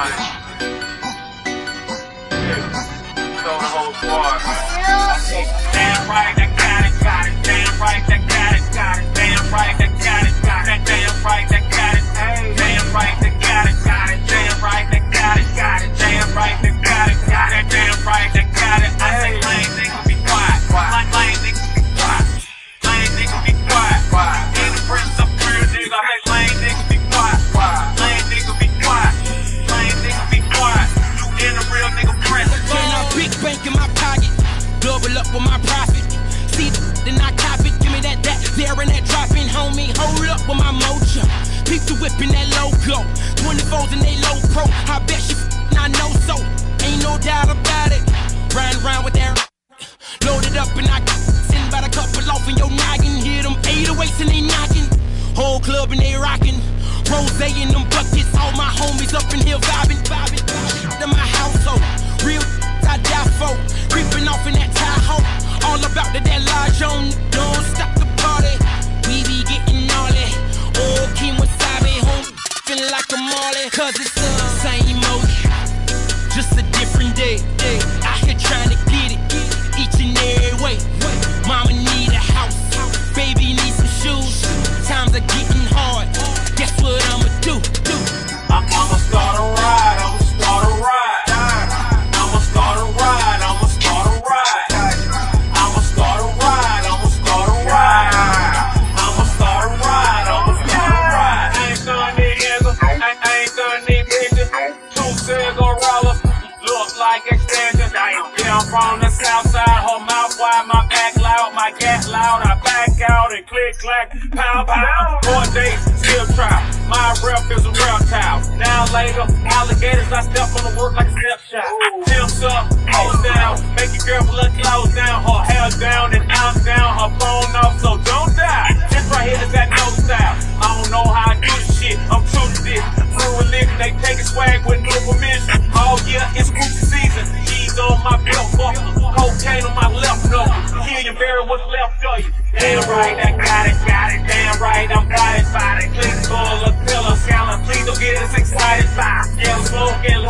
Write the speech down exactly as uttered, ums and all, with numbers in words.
Damn right, that got it, got it. Damn right, that got it, got it. Damn right, that got it, got it. Damn right, that got it. Damn right, that got it, got it. Damn right, that got it, got it. Damn right, that got it, got it. Damn right, that got it. I say lame niggas be quiet. Lame lame niggas be quiet. Lame niggas be quiet. In the prince of real niggas, I say lame niggas be quiet. Lame niggas be quiet. Lame niggas be quiet. You in a real nigga press. Turn out big bank in my pocket. Double up with my profit. See the then I cop it. Give me that, that, there and that dropping, homie. Hold up with my mojo. Peep the whip in that logo. twenty-fours in they low pro. I bet you I know so. Ain't no doubt about it. Riding around with that. Loaded up and I send about a couple off in your noggin. Hear them eight oh eights and they knocking. Whole club and they rocking. Rose in them buckets. All my homies up in here vibing, vibing, vibing. To my household. Real I die for. Creeping off in that Tahoe. All about that, that large on. Don't stop the party. We be getting gnarly. Oh, King Wasabi. Home feeling like a Marley. Cause it's the same motion. Just a different day. day. Out here trying to get it. Each and every way. Mama need a house. Baby need some shoes. Times are getting hard. Guess what I'ma do? do. I'm I'ma start a ride. I'ma start a ride. I'ma start a ride. I'ma start a ride. I'ma start a ride. I'ma start a ride. I'ma start a ride. I'ma start a ride. I ain't gonna need niggas. I ain't gonna need bitches. Two cigarillas look like extensions. Yeah, I'm from the south side. Her mouth wide, my back loud, my gas loud. I back out and click clack, pow pow. Four days, still try. My rep is a reptile. Now later, alligators, I step on the work like a snapshot. Tips up, toes down, make your girl pull her clothes down, her hair down and I'm down, her phone off, so don't die. This right here is that no style. I don't know how I do this shit, I'm true to this. Through religion, they take a swag with no permission. Oh yeah, it's Gucci season. G's on my belt buckle, cocaine on my left nose. Kill you, bury what's left of you. Damn right, I got it, got it. Damn right, I'm got it, by it. Click full of pillows, scallop, please don't get us excited by. Yeah, I'm smoking